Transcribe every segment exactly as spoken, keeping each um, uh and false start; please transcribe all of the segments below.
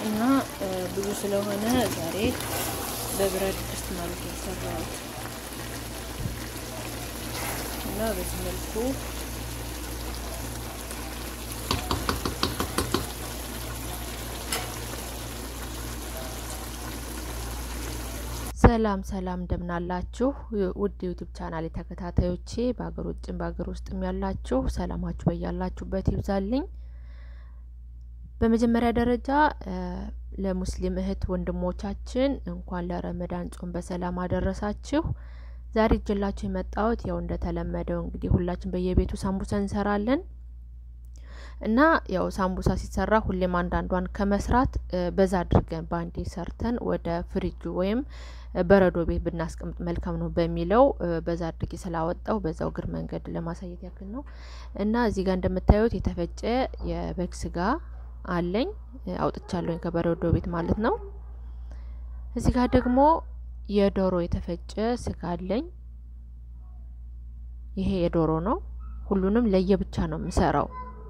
እና ብዙ ስለሆነ ዛሬ በብረት ድስት ማለት ነው እና በዚህ መልኩ ሰላም ሰላም እንደምናላችሁ ውድ ዩቲዩብ ቻናል ተከታታዮቼ በአገር ውጭም በአገር ውስጥም ያላችሁ ሰላማችሁ በያላችሁበት ይብዛልኝ። በመጀመሪያ ደረጃ ለሙስሊም እህት ወንድሞቻችን እንኳን ለረመዳን ጾም በሰላም አደረሳችሁ። ዛሬ እጅላችሁ የመጣሁት ያው እንደተለመደው እንግዲህ ሁላችን በየቤቱ ሳምቡሳ እንሰራለን እና ያው ሳምቡሳ ሲሰራ ሁሌም አንዳንዷን ከመስራት በዛ አድርገን ባንዴ ሰርተን ወደ ፍሪጅ ወይም በረዶ ቤት ብናስቀምጥ መልካም ነው በሚለው በዛ አድርጌ ስላወጣው በዛው ግር መንገድ ለማሳየት ያክል ነው። እና እዚህ ጋር እንደምታዩት የተፈጨ የበግ ስጋ አለኝ አውጥቻለሁኝ ከበረዶ ቤት ማለት ነው። እዚህ ጋር ደግሞ የዶሮ የተፈጨ ስጋ አለኝ። ይሄ የዶሮ ነው። ሁሉንም ለየብቻ ነው የምሰራው።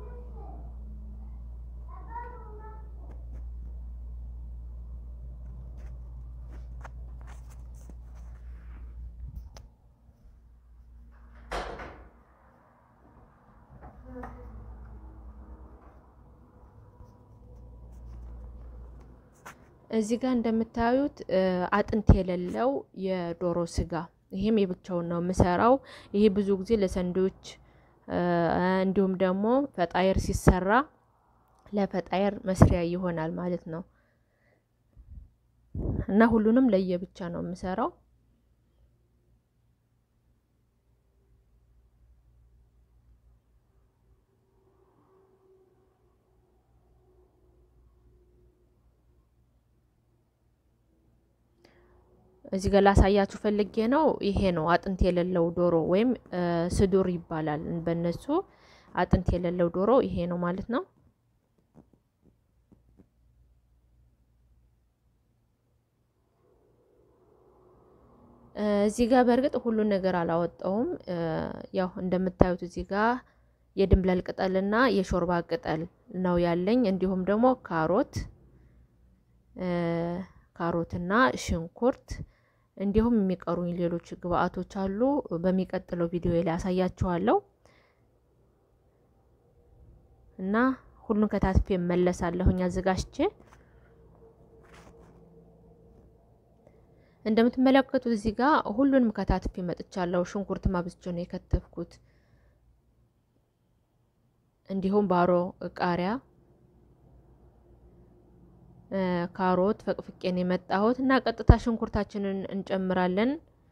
እዚህ ጋር እንደምታዩት አጥንት የሌለው የዶሮ ስጋ ይሄም የብቻውን ነው የምሰራው። ይሄ ብዙ ጊዜ ለሰንዶች እንዲሁም ደግሞ ፈጣየር ሲሰራ ለፈጣየር መስሪያ ይሆናል ማለት ነው። እና ሁሉንም ለየብቻ ነው የምሰራው። እዚህ ጋር ላሳያችሁ ፈልጌ ነው። ይሄ ነው አጥንት የሌለው ዶሮ ወይም ስዱር ይባላል በእነሱ። አጥንት የሌለው ዶሮ ይሄ ነው ማለት ነው። እዚህ ጋር በርግጥ ሁሉ ነገር አላወጣውም። ያው እንደምታዩት እዚህ ጋር የድንብላል ቅጠልና የሾርባ ቅጠል ነው ያለኝ። እንዲሁም ደግሞ ካሮት ካሮትና ሽንኩርት እንዲሁም የሚቀሩኝ ሌሎች ግብአቶች አሉ። በሚቀጥለው ቪዲዮ ላይ አሳያችኋለሁ። እና ሁሉን ከታትፌ መለሳለሁኝ አዘጋጅቼ። እንደምትመለከቱት እዚህ ጋር ሁሉንም ከታትፌ መጥቻለሁ። ሽንኩርት ማብዝቼ ነው የከተፍኩት። እንዲሁም ባሮ ቃሪያ ካሮት ፈቅፍቄን የመጣሁት እና ቀጥታ ሽንኩርታችንን እንጨምራለን።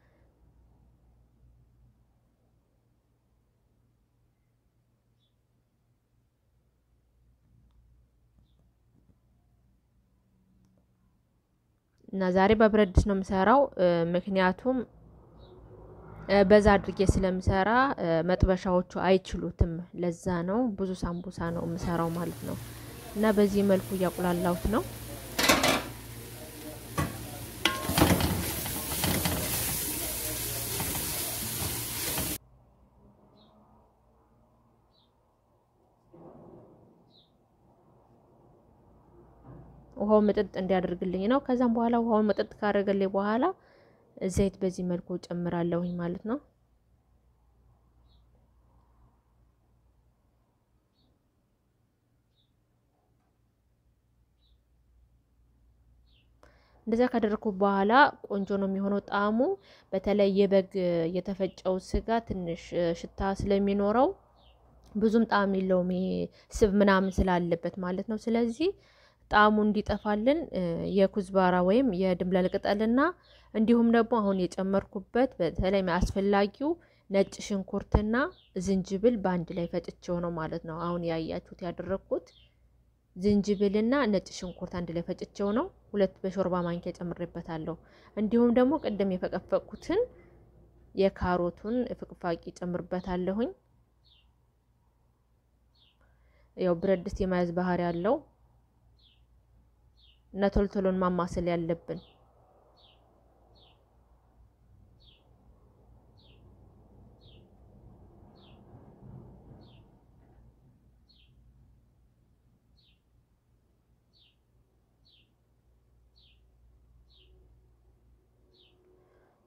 እና ዛሬ በብረት ድስት ነው የምሰራው ምክንያቱም በዛ አድርጌ ስለምሰራ መጥበሻዎቹ አይችሉትም። ለዛ ነው ብዙ ሳምቡሳ ነው የምሰራው ማለት ነው። እና በዚህ መልኩ ያቁላላሁት ነው። ውሃው መጠጥ እንዲያደርግልኝ ነው። ከዛም በኋላ ውሃው መጠጥ ካደረገልኝ በኋላ ዘይት በዚህ መልኩ ጨምራለሁኝ ማለት ነው። እንደዛ ካደረኩ በኋላ ቆንጆ ነው የሚሆነው ጣዕሙ። በተለይ የበግ የተፈጨው ስጋ ትንሽ ሽታ ስለሚኖረው ብዙም ጣዕም የለውም ስብ ምናምን ስላለበት ማለት ነው። ስለዚህ ጣዕሙ እንዲጠፋልን የኩዝባራ ወይም የድንብላል ቅጠልና እንዲሁም ደግሞ አሁን የጨመርኩበት በተለይ አስፈላጊው ነጭ ሽንኩርትና ዝንጅብል ባንድ ላይ ፈጭቼው ነው ማለት ነው። አሁን ያያችሁት ያደረኩት ዝንጅብልና ነጭ ሽንኩርት አንድ ላይ ፈጭቼው ነው። ሁለት በሾርባ ማንኪያ ጨምሬበታለሁ። እንዲሁም ደግሞ ቀደም የፈቀፈቁትን የካሮቱን ፍቅፋቂ ጨምርበታለሁኝ። ያው ብረት ድስት የማያዝ ባህሪ ያለው እና ቶልቶሎን ማማሰል ያለብን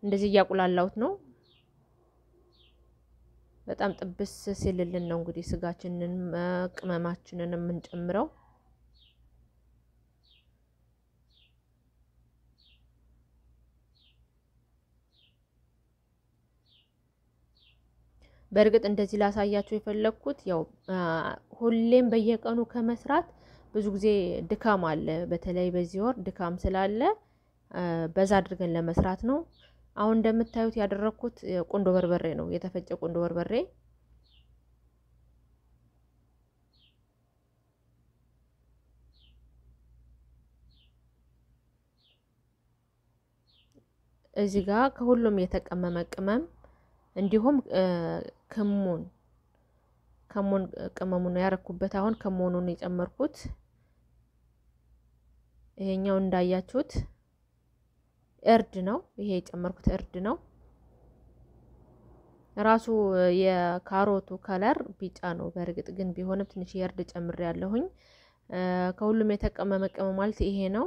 እንደዚህ ያቁላላውት ነው በጣም ጥብስ ሲልልን ነው እንግዲህ ስጋችንን ቅመማችንን የምንጨምረው በርግጥ እንደዚህ ላሳያችሁ የፈለኩት ያው ሁሌም በየቀኑ ከመስራት ብዙ ጊዜ ድካም አለ በተለይ በዚህ ወር ድካም ስላለ በዛ አድርገን ለመስራት ነው አሁን እንደምታዩት ያደረኩት ቆንዶ በርበሬ ነው የተፈጨ ቆንዶ በርበሬ እዚህ ጋር ከሁሉም የተቀመመ ቅመም እንዲሁም ከሙን ከሙን ቅመሙን ያረኩበት አሁን ከሙኑን የጨመርኩት ይሄኛው እንዳያችሁት እርድ ነው ይሄ የጨመርኩት እርድ ነው ራሱ የካሮቱ ከለር ቢጫ ነው በርግጥ ግን ቢሆንም ትንሽ የእርድ ጨምር ያለሁኝ ከሁሉም የተቀመመ ቅመም ማለት ይሄ ነው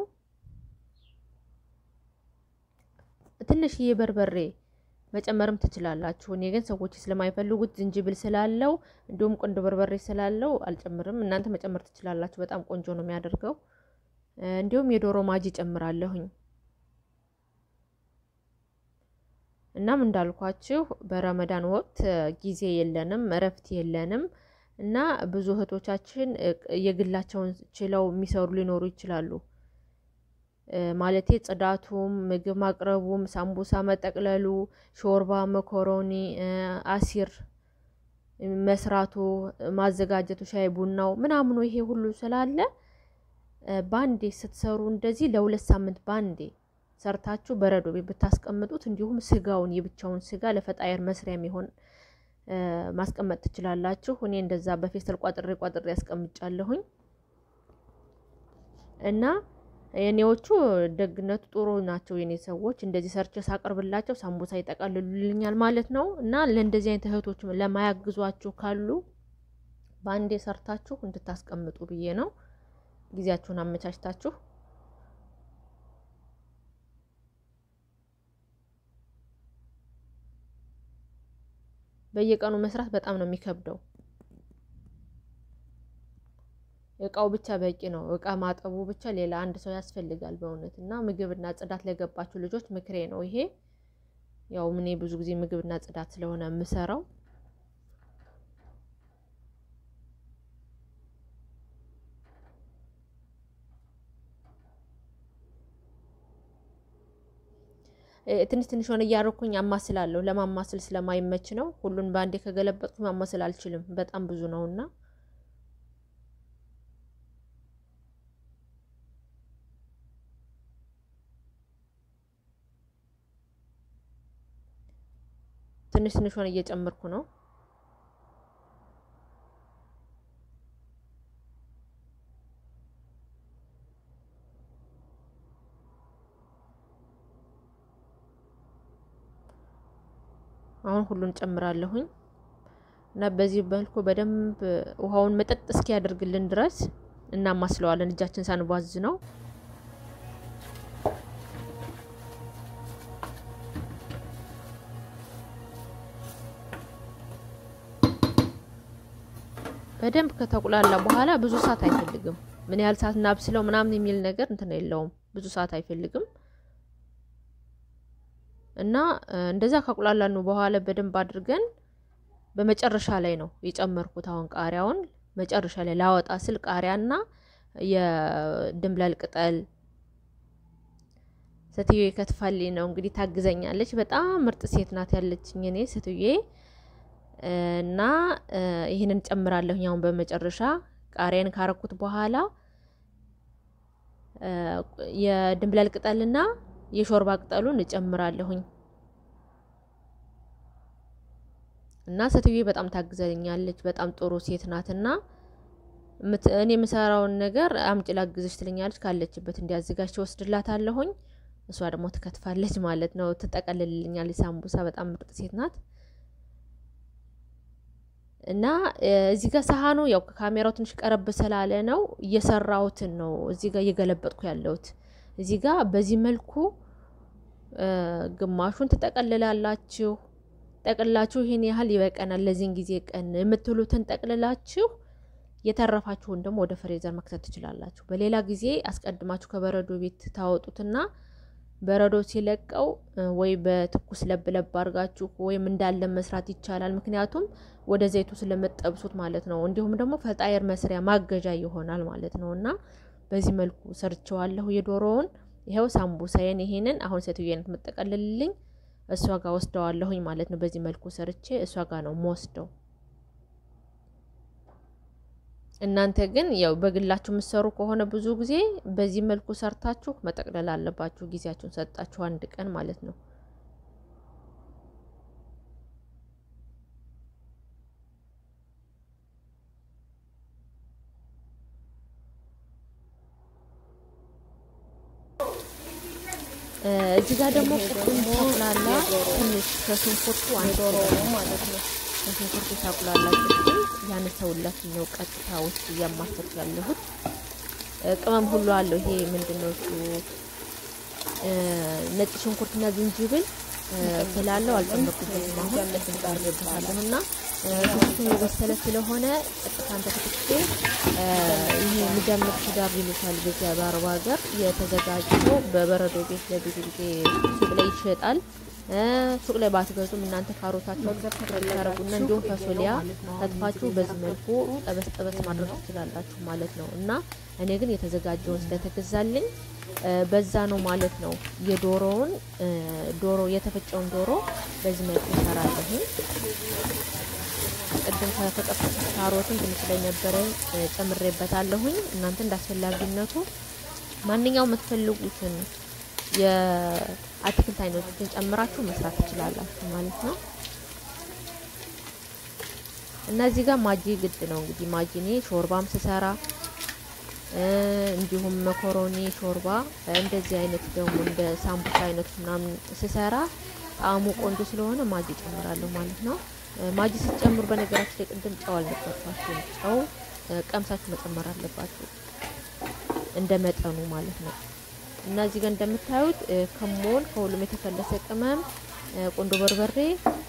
ትንሽ የበርበሬ መጨመርም ትችላላችሁ እኔ ግን ሰዎች ስለማይፈልጉት ዝንጅብል ስላለው እንዲሁም ቆንዶ በርበሬ ስላለው አልጨምርም እናንተ መጨመር ትችላላችሁ በጣም ቆንጆ ነው የሚያደርገው እንዲሁም የዶሮ ማጂ ጨምራለሁኝ እናም እንዳልኳችሁ በረመዳን ወቅት ጊዜ የለንም እረፍት የለንም እና ብዙ እህቶቻችን የግላቸውን ችለው የሚሰሩ ሊኖሩ ይችላሉ ማለቴ ጽዳቱም ምግብ ማቅረቡም ሳምቡሳ መጠቅለሉ ሾርባ መኮሮኒ አሲር መስራቱ ማዘጋጀቱ ሻይ ቡናው ምናምን ይሄ ሁሉ ስላለ ባንዴ ስትሰሩ እንደዚህ ለሁለት ሳምንት ባንዴ ሰርታችሁ በረዶ ቤት ብታስቀምጡት እንዲሁም ስጋውን የብቻውን ስጋ ለፈጣየር መስሪያም ይሆን ማስቀመጥ ትችላላችሁ እኔ እንደዛ በፌስታል ቋጥሬ ቋጥሬ ያስቀምጫለሁኝ እና የኔዎቹ ደግነቱ ጥሩ ናቸው የኔ ሰዎች እንደዚህ ሰርቼ ሳቀርብላቸው ሳምቡሳ ይጠቀልሉልኛል ማለት ነው እና ለእንደዚህ አይነት እህቶች ለማያግዟችሁ ካሉ ባንዴ ሰርታችሁ እንድታስቀምጡ ብዬ ነው ጊዜያችሁን አመቻችታችሁ በየቀኑ መስራት በጣም ነው የሚከብደው እቃው ብቻ በቂ ነው እቃ ማጠቡ ብቻ ሌላ አንድ ሰው ያስፈልጋል በእውነትና ምግብና ጽዳት ለገባችሁ ልጆች ምክሬ ነው ይሄ ያው ምን ብዙ ጊዜ ምግብና ጽዳት ስለሆነ የምሰራው ትንሽ ትንሽ ሆነ ያርኩኝ አማስላለሁ ለማማስል ስለማይመች ነው ሁሉን ባንዴ ከገለበጥኩ ማማስል አልችልም በጣም ብዙ ነውና ትንሽ ትንሽ ሆነ እየጨመርኩ ነው አሁን ሁሉን ጨምራለሁኝ እና በዚህ መልኩ በደንብ ውሃውን መጠጥ እስኪ ያደርግልን ድረስ እናማስለዋለን እጃችን ሳንቧዝ ነው በደንብ ከተቁላላ በኋላ ብዙ ሰዓት አይፈልግም ምን ያህል ሰዓት እናብስለው ምናምን የሚል ነገር እንትን የለውም ብዙ ሰዓት አይፈልግም እና እንደዛ ከቁላላኑ በኋላ በደንብ አድርገን በመጨረሻ ላይ ነው የጨመርኩት አሁን ቃሪያውን መጨረሻ ላይ ላወጣ ስል ቃሪያና የድንብላል ቅጠል ሴትዬ ከትፋልኝ ነው እንግዲህ ታግዘኛለች በጣም ምርጥ ሴት ናት ያለችኝ እኔ ሴትዬ እና ይሄንን ጨምራለሁ ያው በመጨረሻ ቃሪያን ካረኩት በኋላ የድንብላል ቅጠልና የሾርባ ቅጠሉን እጨምራለሁኝ እና ሴትዬ በጣም ታግዘኛለች በጣም ጥሩ ሴት ናትና እኔ የምሰራውን ነገር አምጪ ላግዝሽ ትለኛለች ካለችበት እንዲያዘጋጅ ወስድላታለሁኝ እሷ ደግሞ ትከትፋለች ማለት ነው ትጠቀልልልኛለች ሳምቡሳ በጣም ምርጥ ሴት ናት እና እዚህ ጋር ሳህኑ ያው ካሜራው ትንሽ ቀረብ ስላለ ነው እየሰራሁት ነው እዚህ ጋር እየገለበጥኩ ያለሁት እዚህ ጋር በዚህ መልኩ ግማሹን ተጠቅልላላችሁ ጠቅልላችሁ ይሄን ያህል ይበቀናል ለዚህን ጊዜ ቀን የምትሉትን ጠቅልላችሁ የተረፋችሁን ደግሞ ወደ ፍሬዘር መክተት ትችላላችሁ። በሌላ ጊዜ አስቀድማችሁ ከበረዶ ቤት ታወጡትና በረዶ ሲለቀው ወይ በትኩስ ለብለብ አርጋችሁ ወይም እንዳለ መስራት ይቻላል። ምክንያቱም ወደ ዘይቱ ስለመጠብሱት ማለት ነው። እንዲሁም ደግሞ ፈጣየር መስሪያ ማገጃ ይሆናል ማለት ነውና በዚህ መልኩ ሰርቸዋለሁ የዶሮውን። ይሄው ሳምቡሳዬን ይሄንን አሁን ሴትዮዬን የምትጠቀልልልኝ እሷ ጋር ወስደዋለሁኝ ማለት ነው። በዚህ መልኩ ሰርቼ እሷ ጋር ነው የምወስደው። እናንተ ግን ያው በግላችሁ ምሰሩ ከሆነ ብዙ ጊዜ በዚህ መልኩ ሰርታችሁ መጠቅለል አለባችሁ። ጊዜያችሁን ሰጣችሁ አንድ ቀን ማለት ነው። እዚህ ጋር ደግሞ ቁጥም ተቆላላ ትንሽ ከሽንኩርቱ አንድ ዶሮ ማለት ነው። ከሽንኩርቱ ተቆላላ ቁጥም ያነሰውላት ነው ቀጥታ ውስጥ ያማሰል ያለሁት ቅመም ሁሉ አለው። ይሄ ምንድነው እሱ ነጭ ሽንኩርትና ዝንጅብል ስላለው አልጨመርኩበትም። አሁን ተንጣርበታለሁና ሽንኩርቱ የበሰለ ስለሆነ ቀጥታን ተከትቼ ይሄ ምደምር ዳብ ይሉታል በዚያ በአረብ ሀገር የተዘጋጀው በበረዶ ቤት ለብዙ ጊዜ ሱቅ ላይ ይሸጣል። ሱቅ ላይ ባትገዙም እናንተ ካሮታችሁን ታረጉና እንዲሁ ፈሶሊያ ተጥፋችሁ በዚህ መልኩ ጠበስ ጠበስ ማድረግ ትችላላችሁ ማለት ነው። እና እኔ ግን የተዘጋጀውን ስለተገዛልኝ በዛ ነው ማለት ነው። የዶሮውን ዶሮ የተፈጨውን ዶሮ በዚህ መልኩ ሰራለሁ። ቀደም ከተጠፈሰ ካሮትን ትንሽ ላይ ነበረኝ ጨምሬበታለሁኝ። እናንተ እንዳስፈላጊነቱ ማንኛውም የምትፈልጉትን የአትክልት አይነቶችን ጨምራችሁ መስራት ትችላላችሁ ማለት ነው። እና እዚህ ጋር ማጂ ግድ ነው እንግዲህ ማጂኔ ሾርባም ስሰራ እንዲሁም መኮሮኒ ሾርባ እንደዚህ አይነት ደግሞ እንደ ሳምቡሳ አይነት ምናምን ስሰራ ጣዕሙ ቆንጆ ስለሆነ ማጂ ጨምራለሁ ማለት ነው። ማጂ ሲጨምሩ በነገራችን ላይ ቅድም ጨው አልነበረባችሁም። ጨው ቀምሳችሁ መጨመር አለባችሁ እንደ መጠኑ ማለት ነው። እና እዚህ ጋር እንደምታዩት ከሞን ከሁሉም የተፈለሰ ቅመም፣ ቆንጆ በርበሬ፣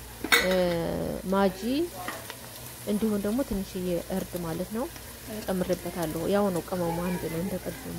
ማጂ እንዲሁም ደግሞ ትንሽዬ እርድ ማለት ነው ጨምሬበታለሁ። ያው ነው ቅመሙ አንድ ነው እንደቀደሙ።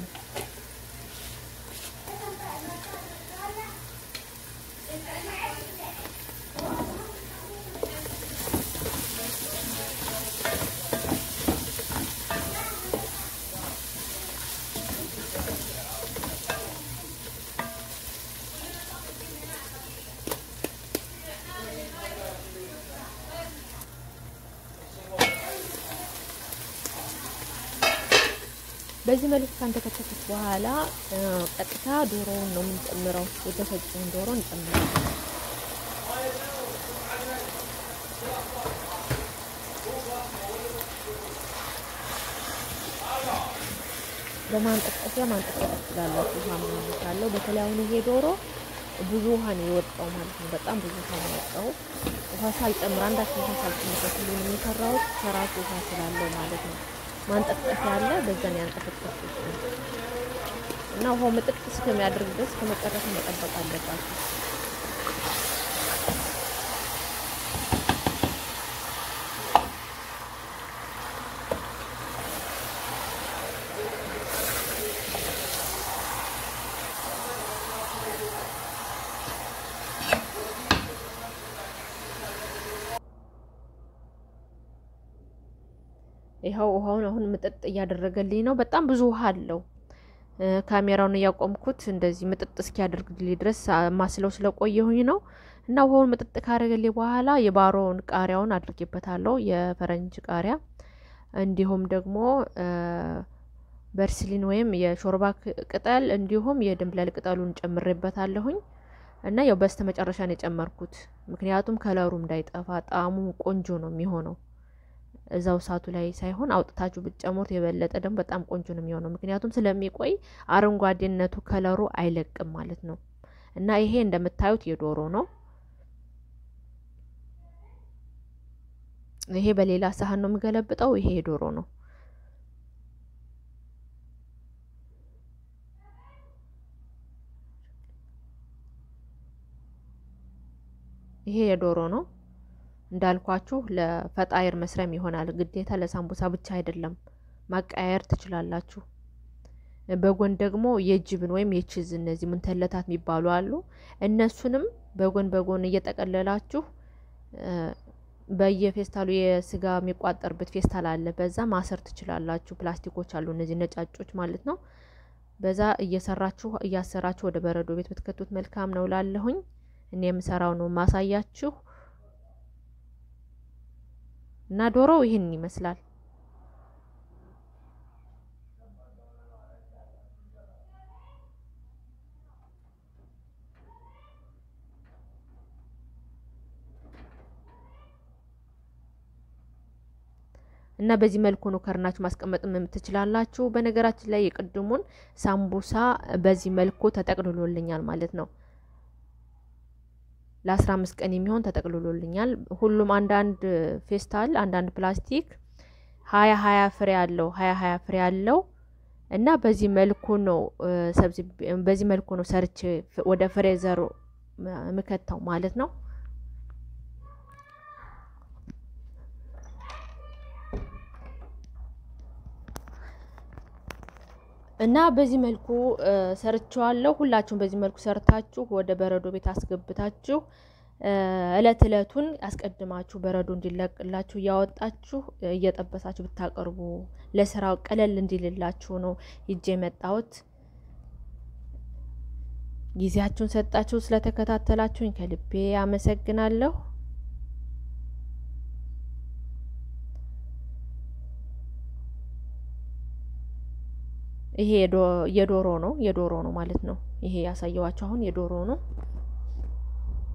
በዚህ መልኩ ካንተከተኩት በኋላ ቀጥታ ዶሮውን ነው የምንጨምረው። የተፈጨውን ዶሮ እንጨምራለን። በማንጠቅጠቂያ ማንጠቅጠቅ ትችላላችሁ። ውሃ ምናምን ካለው በተለይ አሁን ይሄ ዶሮ ብዙ ውሃ ነው የወጣው ማለት ነው። በጣም ብዙ ውሃ ነው የወጣው። ውሃ ሳልጨምር አንዳች ውሃ ሳልጨምር ሁሉንም የሚሰራው ከራሱ ውሃ ስላለው ማለት ነው። ማንጠቅጠቅ ያለ በዛን ያንጠቅጠቁት እና ውሃው መጥጥ እስከሚያደርግ ድረስ ከመጨረሻ መጠበቅ አለባችሁ። ይሄው ውሃውን አሁን መጠጥ እያደረገልኝ ነው። በጣም ብዙ ውሃ አለው። ካሜራውን ያቆምኩት እንደዚህ መጠጥ እስኪያደርግልኝ ድረስ ማስለው ስለቆየሁኝ ነው። እና ውሃውን መጠጥ ካደረገልኝ በኋላ የባሮውን ቃሪያውን አድርጌበታለሁ። የፈረንጅ ቃሪያ እንዲሁም ደግሞ በርሲሊን ወይም የሾርባ ቅጠል እንዲሁም የድንብላል ቅጠሉን ጨምሬበታለሁኝ። እና ያው በስተመጨረሻ ነው የጨመርኩት። ምክንያቱም ከለሩ እንዳይጠፋ ጣዕሙ ቆንጆ ነው የሚሆነው። እዛው ሳቱ ላይ ሳይሆን አውጥታችሁ ብትጨምሩት የበለጠ ደግሞ በጣም ቆንጆ ነው የሚሆነው። ምክንያቱም ስለሚቆይ አረንጓዴነቱ ከለሩ አይለቅም ማለት ነው። እና ይሄ እንደምታዩት የዶሮ ነው። ይሄ በሌላ ሳህን ነው የምገለብጠው። ይሄ የዶሮ ነው። ይሄ የዶሮ ነው እንዳልኳችሁ ለፈጣይር መስሪያም ይሆናል። ግዴታ ለሳምቡሳ ብቻ አይደለም፣ ማቀያየር ትችላላችሁ። በጎን ደግሞ የጅብን ወይም የቺዝ እነዚህ ሙንተለታት የሚባሉ አሉ። እነሱንም በጎን በጎን እየጠቀለላችሁ በየፌስታሉ የስጋ የሚቋጠርበት ፌስታል አለ፣ በዛ ማሰር ትችላላችሁ። ፕላስቲኮች አሉ እነዚህ ነጫጮች ማለት ነው። በዛ እየሰራችሁ እያሰራችሁ ወደ በረዶ ቤት ብትከቱት መልካም ነው ላለሁኝ። እኔ የምሰራው ነው ማሳያችሁ እና ዶሮው ይሄን ይመስላል። እና በዚህ መልኩ ነው ከርናችሁ ማስቀመጥም የምትችላላችሁ። በነገራችን ላይ የቅድሙን ሳምቡሳ በዚህ መልኩ ተጠቅልሎልኛል ማለት ነው። ለአስራ አምስት ቀን የሚሆን ተጠቅልሎልኛል። ሁሉም አንድ አንድ ፌስታል አንድ አንድ ፕላስቲክ ሀያ ሀያ ፍሬ አለው ሀያ ሀያ ፍሬ አለው። እና በዚህ መልኩ ነው ሰብዚ በዚህ መልኩ ነው ሰርች ወደ ፍሬዘሩ ምከታው ማለት ነው። እና በዚህ መልኩ ሰርቻለሁ። ሁላችሁም በዚህ መልኩ ሰርታችሁ ወደ በረዶ ቤት አስገብታችሁ እለት እለቱን አስቀድማችሁ በረዶ እንዲለቅላችሁ ያወጣችሁ እየጠበሳችሁ ብታቀርቡ ለስራው ቀለል እንዲልላችሁ ነው ይጄ መጣሁት። ጊዜያችሁን ሰጣችሁ ስለተከታተላችሁኝ ከልቤ አመሰግናለሁ። ይሄ የዶሮ ነው የዶሮ ነው ማለት ነው። ይሄ ያሳየዋችሁ አሁን የዶሮ ነው።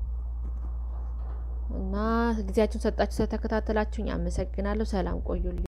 እና ጊዜያችሁን ሰጣችሁ ስለተከታተላችሁኝ አመሰግናለሁ። ሰላም ቆዩልኝ።